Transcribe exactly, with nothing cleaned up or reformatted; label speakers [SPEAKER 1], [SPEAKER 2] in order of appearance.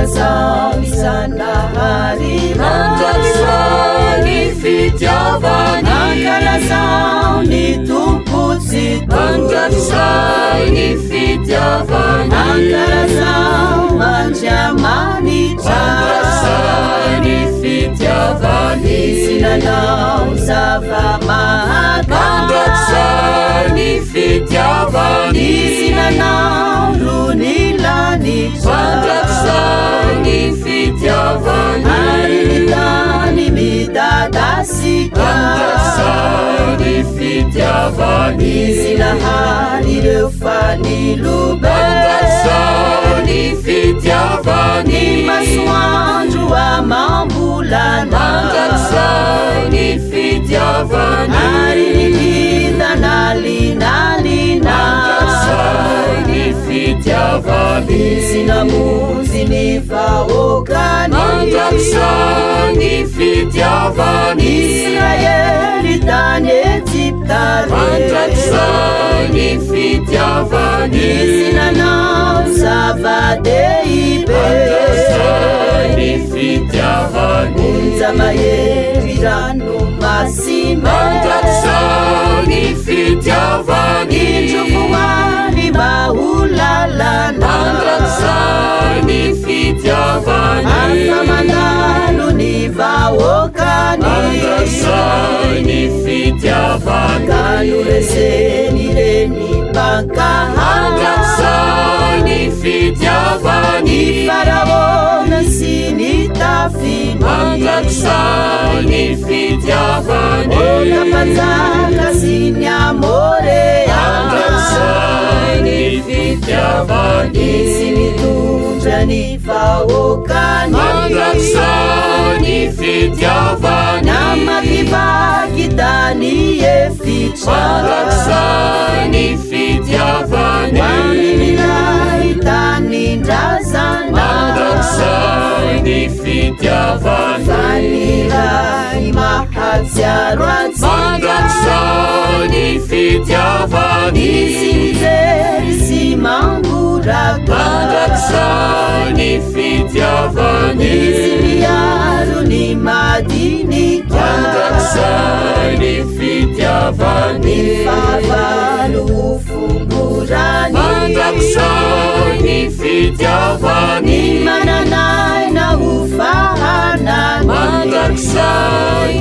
[SPEAKER 1] Mankalazao isanahary
[SPEAKER 2] Mankalazao ny fitiavany
[SPEAKER 1] Mankalazao ny tompotsy
[SPEAKER 2] Mankalazao ny fitiavany
[SPEAKER 1] Mankalazao mandriamanitra
[SPEAKER 2] Mankalazao ny fitiavany
[SPEAKER 1] Sinanao zava-mahata
[SPEAKER 2] Mankalazao ny fitiavany
[SPEAKER 1] Sinanao ronilanitra
[SPEAKER 2] Mankalazao ny fitiavany
[SPEAKER 1] Arinitany midadasika
[SPEAKER 2] Mankalazao ny fitiavany
[SPEAKER 1] Sinahary ireo fanilobe
[SPEAKER 2] Mankalazao ny fitiavany
[SPEAKER 1] Masoandro amambolana
[SPEAKER 2] Mankalazao ny fitiavany
[SPEAKER 1] Arinitana linalina
[SPEAKER 2] Mankalazao ny fitiavany
[SPEAKER 1] Sinamonzy ny vahoakany
[SPEAKER 2] Mankalazao ny fitiavany
[SPEAKER 1] Israely tany Egyptare
[SPEAKER 2] Mankalazao ny fitiavany
[SPEAKER 1] Sinanao zava-dehibe
[SPEAKER 2] Mankalazao ny fitiavany
[SPEAKER 1] Unjamahery ranomasime
[SPEAKER 2] Mankalazao ny fitiavany
[SPEAKER 1] Indrovoany mahulalana
[SPEAKER 2] Mankalazao ny fitiavany
[SPEAKER 1] Afamandalo ny vahoakany
[SPEAKER 2] Mankalazao ny fitiavany
[SPEAKER 1] Kanoreseny reny mpankahana
[SPEAKER 2] Mankalazao ny fitiavany
[SPEAKER 1] Faraona sy ny tafiny
[SPEAKER 2] Mankalazao ny fitiavany
[SPEAKER 1] Okapanjaka sy ny amorea
[SPEAKER 2] Mankalazao ny fitiavany
[SPEAKER 1] Sy mitondra ny vahoakany
[SPEAKER 2] Mankalazao ny fitiavany
[SPEAKER 1] Namakivaky tany efitra
[SPEAKER 2] Mankalazao ny fitiavany
[SPEAKER 1] Maninilay tany ndrazana
[SPEAKER 2] Mankalazao ny fitiavany
[SPEAKER 1] Vaniray mahatsiaro atsika
[SPEAKER 2] Mankalazao ny fitiavany
[SPEAKER 1] Sinjery sy mangoraka
[SPEAKER 2] Mankalazao ny fitiavany
[SPEAKER 1] Sy miaro ny madinika
[SPEAKER 2] Mankalazao ny fitiavany
[SPEAKER 1] Favalo fungurany
[SPEAKER 2] Mankalazao ny fitiavany
[SPEAKER 1] Mananay na ufahanany
[SPEAKER 2] Mankalazao